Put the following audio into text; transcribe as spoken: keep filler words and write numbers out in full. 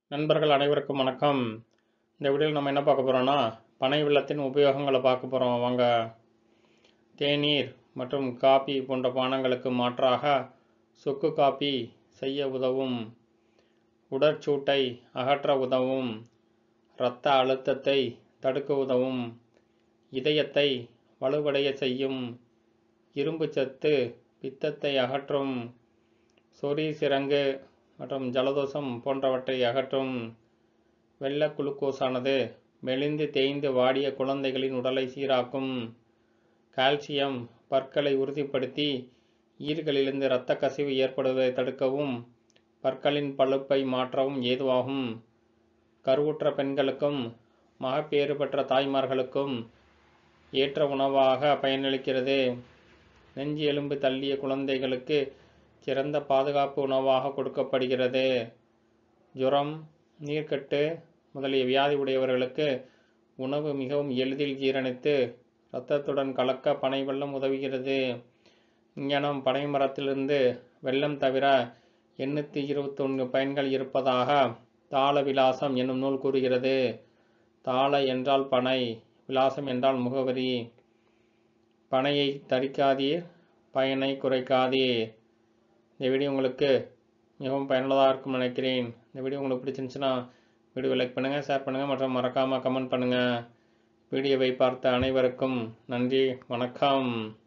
நண்பர்கள் அனைவருக்கும் வணக்கம். இந்த வீடியோவில் நம்ம என்ன பார்க்க போகிறோம்னா, பனை வெல்லத்தின் உபயோகங்களை பார்க்க போகிறோம். வாங்க. தேநீர் மற்றும் காபி போன்ற பானங்களுக்கு மாற்றாக சுக்கு காபி செய்ய உதவும், உடற்சூட்டை அகற்ற உதவும், இரத்த அழுத்தத்தை தடுக்க உதவும், இதயத்தை வலுவடைய செய்யும், இரும்பு சத்து, பித்தத்தை அகற்றும், சொறி சிரங்கு மற்றும் ஜலதோஷம் போன்றவற்றை அகற்றும். வெள்ள குளுக்கோஸானது மெலிந்து தேய்ந்து வாடிய குழந்தைகளின் உடலை சீராக்கும். கால்சியம் பற்களை உறுதிப்படுத்தி ஈர்களிலிருந்து இரத்த கசிவு ஏற்படுவதை தடுக்கவும் பற்களின் பழுப்பை மாற்றவும் ஏதுவாகும். கருவுற்ற பெண்களுக்கும் மகப்பேறு பெற்ற தாய்மார்களுக்கும் ஏற்ற உணவாக பயனளிக்கிறது. நெஞ்சு எலும்பு தள்ளிய குழந்தைகளுக்கு சிறந்த பாதுகாப்பு உணவாக கொடுக்கப்படுகிறது. ஜுரம், நீர்க்கட்டு முதலிய வியாதி உடையவர்களுக்கு உணவு மிகவும் எளிதில் ஜீரணித்து இரத்தத்துடன் கலக்க பனை வெல்லம் உதவுகிறது. இங்ஙனம் பனை மரத்திலிருந்து வெல்லம் தவிர எண்ணூற்றி இருபத்தி ஒன்று பயன்கள் இருப்பதாக தாள விலாசம் என்னும் நூல் கூறுகிறது. தாள என்றால் பனை, விலாசம் என்றால் முகவரி. பனையை தரிக்காதீர், பயனை குறைக்காதீர். இந்த வீடியோ உங்களுக்கு மிகவும் பயனுள்ளதாக இருக்கும்னு நினைக்கிறேன். இந்த வீடியோ உங்களுக்கு பிடிச்சிருந்துச்சுன்னா வீடியோ லைக் பண்ணுங்கள், ஷேர் பண்ணுங்கள் மற்றும் மறக்காமல் கமெண்ட் பண்ணுங்கள். வீடியோவை பார்த்த அனைவருக்கும் நன்றி, வணக்கம்.